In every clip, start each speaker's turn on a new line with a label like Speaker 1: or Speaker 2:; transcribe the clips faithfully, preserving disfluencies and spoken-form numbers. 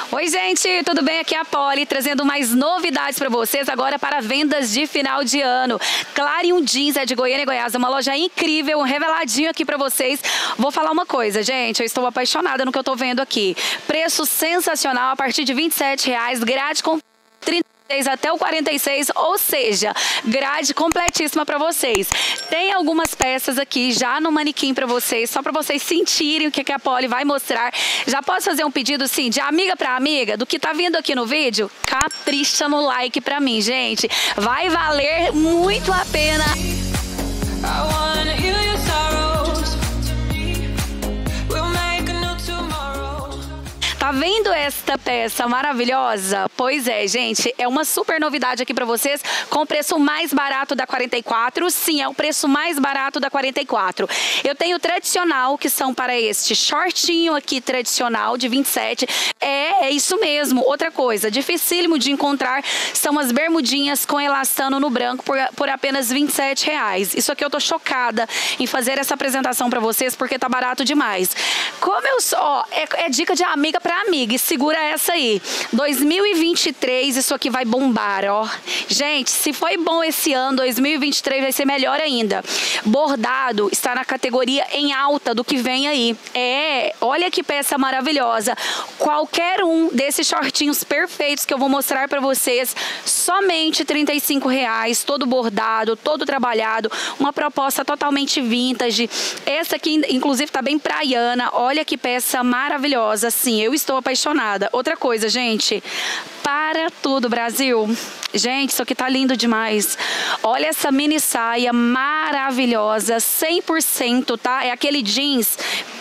Speaker 1: Oi, gente, tudo bem? Aqui é a Polly, trazendo mais novidades para vocês agora para vendas de final de ano. Clarium Jeans é de Goiânia e Goiás, uma loja incrível, um reveladinho aqui para vocês. Vou falar uma coisa, gente, eu estou apaixonada no que eu estou vendo aqui. Preço sensacional a partir de vinte e sete reais, grade com trinta até o quarenta e seis, ou seja, grade completíssima para vocês. Tem algumas peças aqui já no manequim para vocês, só para vocês sentirem o que a Polly vai mostrar. Já posso fazer um pedido, sim, de amiga para amiga, do que tá vindo aqui no vídeo? Capricha no like para mim, gente. Vai valer muito a pena. Tá vendo esta peça maravilhosa? Pois é, gente, é uma super novidade aqui pra vocês, com o preço mais barato da quarenta e quatro. Sim, é o preço mais barato da quarenta e quatro. Eu tenho o tradicional, que são para este shortinho aqui tradicional de vinte e sete. É, é isso mesmo. Outra coisa, dificílimo de encontrar, são as bermudinhas com elastano no branco por, por apenas vinte e sete reais. Isso aqui eu tô chocada em fazer essa apresentação pra vocês, porque tá barato demais. Como eu sou, ó, é, é dica de amiga pra amiga, e segura essa aí. dois mil e vinte e três, isso aqui vai bombar, ó. Gente, se foi bom esse ano, dois mil e vinte e três vai ser melhor ainda. Bordado está na categoria em alta do que vem aí. É, olha que peça maravilhosa. Qualquer um desses shortinhos perfeitos que eu vou mostrar pra vocês, somente trinta e cinco reais, todo bordado, todo trabalhado, uma proposta totalmente vintage. Essa aqui, inclusive, tá bem praiana. Olha que peça maravilhosa, sim, eu estou apaixonada. Outra coisa, gente, para tudo, Brasil. Gente, isso aqui tá lindo demais. Olha essa mini saia maravilhosa, cem por cento, tá? É aquele jeans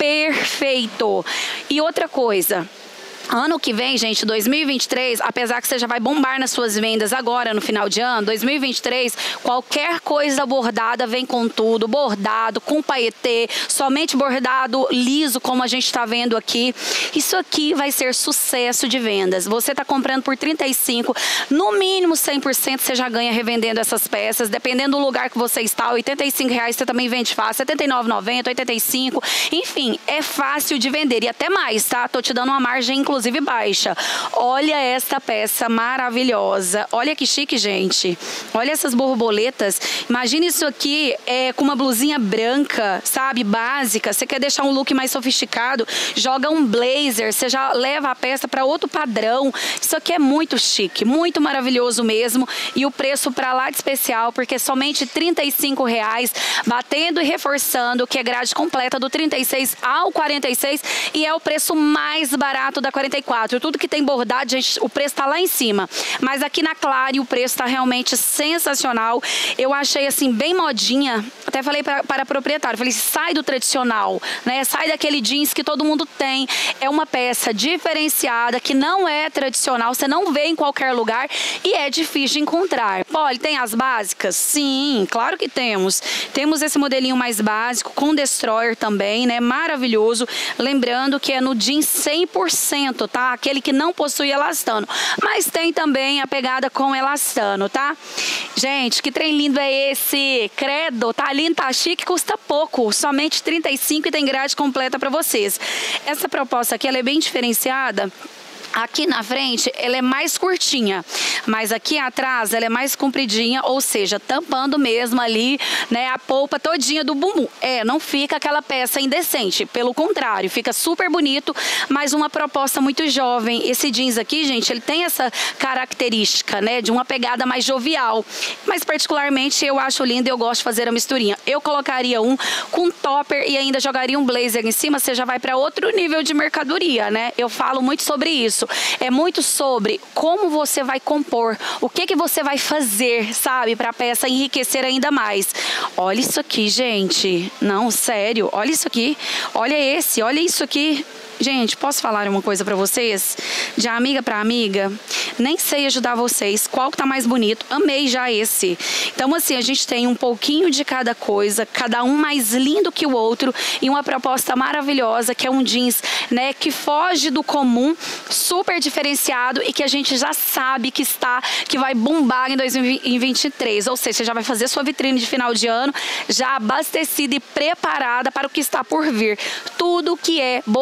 Speaker 1: perfeito. E outra coisa, ano que vem, gente, dois mil e vinte e três, apesar que você já vai bombar nas suas vendas agora no final de ano, dois mil e vinte e três, qualquer coisa bordada vem com tudo, bordado, com paetê, somente bordado liso, como a gente está vendo aqui. Isso aqui vai ser sucesso de vendas. Você está comprando por trinta e cinco, no mínimo cem por cento você já ganha revendendo essas peças, dependendo do lugar que você está, oitenta e cinco reais você também vende fácil, setenta e nove reais e noventa centavos, oitenta e cinco, enfim, é fácil de vender e até mais, tá? Tô te dando uma margem, inclusive, inclusive baixa. Olha esta peça maravilhosa. Olha que chique, gente. Olha essas borboletas. Imagina isso aqui é, com uma blusinha branca, sabe? Básica. Você quer deixar um look mais sofisticado? Joga um blazer. Você já leva a peça para outro padrão. Isso aqui é muito chique. Muito maravilhoso mesmo. E o preço para lá de especial, porque somente trinta e cinco reais, batendo e reforçando que é grade completa do trinta e seis ao quarenta e seis e é o preço mais barato da quarenta e quatro. Tudo que tem bordado, gente, o preço tá lá em cima. Mas aqui na Clarium o preço tá realmente sensacional. Eu achei assim bem modinha. Até falei pra, para a proprietária, falei, sai do tradicional, né? Sai daquele jeans que todo mundo tem. É uma peça diferenciada que não é tradicional, você não vê em qualquer lugar e é difícil de encontrar. Polly, tem as básicas? Sim, claro que temos. Temos esse modelinho mais básico com destroyer também, né? Maravilhoso. Lembrando que é no jeans cem por cento, tá? Aquele que não possui elastano. Mas tem também a pegada com elastano, tá? Gente, que trem lindo é esse? Credo, tá lindo, tá chique, custa pouco. Somente trinta e cinco e tem grade completa para vocês. Essa proposta aqui, ela é bem diferenciada. Aqui na frente, ela é mais curtinha, mas aqui atrás ela é mais compridinha, ou seja, tampando mesmo ali, né, a polpa todinha do bumbum. É, não fica aquela peça indecente, pelo contrário, fica super bonito, mas uma proposta muito jovem. Esse jeans aqui, gente, ele tem essa característica, né, de uma pegada mais jovial, mas particularmente eu acho lindo e eu gosto de fazer a misturinha. Eu colocaria um com topper e ainda jogaria um blazer em cima, você já vai para outro nível de mercadoria, né? Eu falo muito sobre isso. É muito sobre como você vai compor, o que que você vai fazer, sabe, para a peça enriquecer ainda mais. Olha isso aqui, gente. Não, sério, olha isso aqui. Olha esse, olha isso aqui. Gente, posso falar uma coisa pra vocês? De amiga pra amiga, nem sei ajudar vocês. Qual que tá mais bonito? Amei já esse. Então, assim, a gente tem um pouquinho de cada coisa, cada um mais lindo que o outro e uma proposta maravilhosa, que é um jeans, né, que foge do comum, super diferenciado e que a gente já sabe que está, que vai bombar em dois mil e vinte e três. Ou seja, você já vai fazer sua vitrine de final de ano já abastecida e preparada para o que está por vir. Tudo que é bordado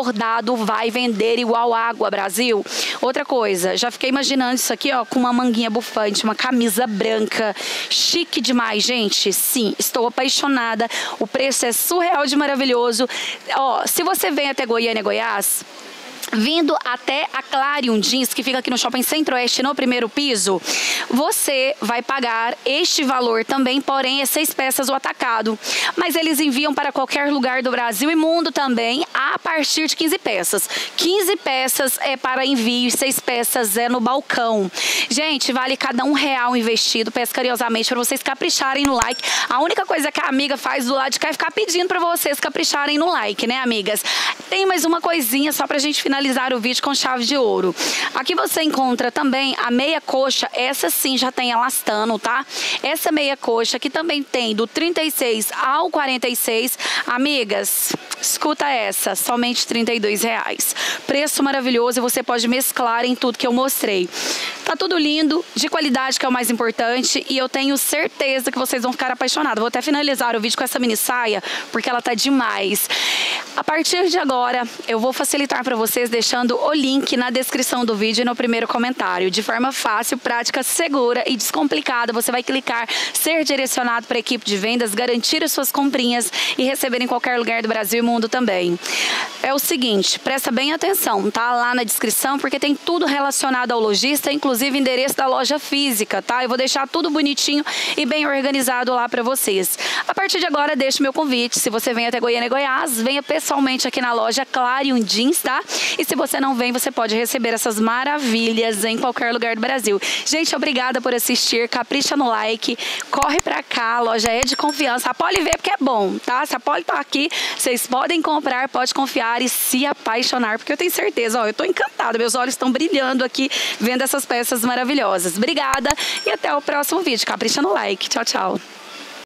Speaker 1: mercado vai vender igual água, Brasil. Outra coisa, já fiquei imaginando isso aqui, ó, com uma manguinha bufante, uma camisa branca, chique demais, gente. Sim, estou apaixonada. O preço é surreal de maravilhoso. Ó, se você vem até Goiânia, Goiás, vindo até a Clarion Jeans, que fica aqui no Shopping Centro-Oeste, no primeiro piso, você vai pagar este valor também, porém é seis peças o atacado. Mas eles enviam para qualquer lugar do Brasil e mundo também, a partir de quinze peças. quinze peças é para envio e seis peças é no balcão. Gente, vale cada um real investido, peço carinhosamente para vocês capricharem no like. A única coisa que a amiga faz do lado de cá é ficar pedindo para vocês capricharem no like, né, amigas? Tem mais uma coisinha só pra gente finalizar o vídeo com chave de ouro. Aqui você encontra também a meia coxa, essa sim já tem elastano, tá? Essa meia coxa aqui também tem do trinta e seis ao quarenta e seis. Amigas, escuta essa, somente trinta e dois reais. Preço maravilhoso e você pode mesclar em tudo que eu mostrei. Tá tudo lindo, de qualidade, que é o mais importante, e eu tenho certeza que vocês vão ficar apaixonados. Vou até finalizar o vídeo com essa mini saia, porque ela tá demais. A partir de agora, eu vou facilitar para vocês deixando o link na descrição do vídeo e no primeiro comentário. De forma fácil, prática, segura e descomplicada, você vai clicar, ser direcionado para a equipe de vendas, garantir as suas comprinhas e receber em qualquer lugar do Brasil e mundo também. É o seguinte, presta bem atenção, tá? Lá na descrição, porque tem tudo relacionado ao lojista, inclusive endereço da loja física, tá? Eu vou deixar tudo bonitinho e bem organizado lá para vocês. A partir de agora, deixo meu convite. Se você vem até Goiânia, Goiás, venha pessoalmente aqui na loja Clarion Jeans, tá? E se você não vem, você pode receber essas maravilhas em qualquer lugar do Brasil. Gente, obrigada por assistir. Capricha no like. Corre pra cá, a loja é de confiança. A Poli vê porque é bom, tá? Se a Poli tá aqui, vocês podem comprar, pode confiar e se apaixonar, porque eu tenho certeza, ó, eu tô encantada. Meus olhos estão brilhando aqui vendo essas peças maravilhosas. Obrigada e até o próximo vídeo. Capricha no like. Tchau, tchau.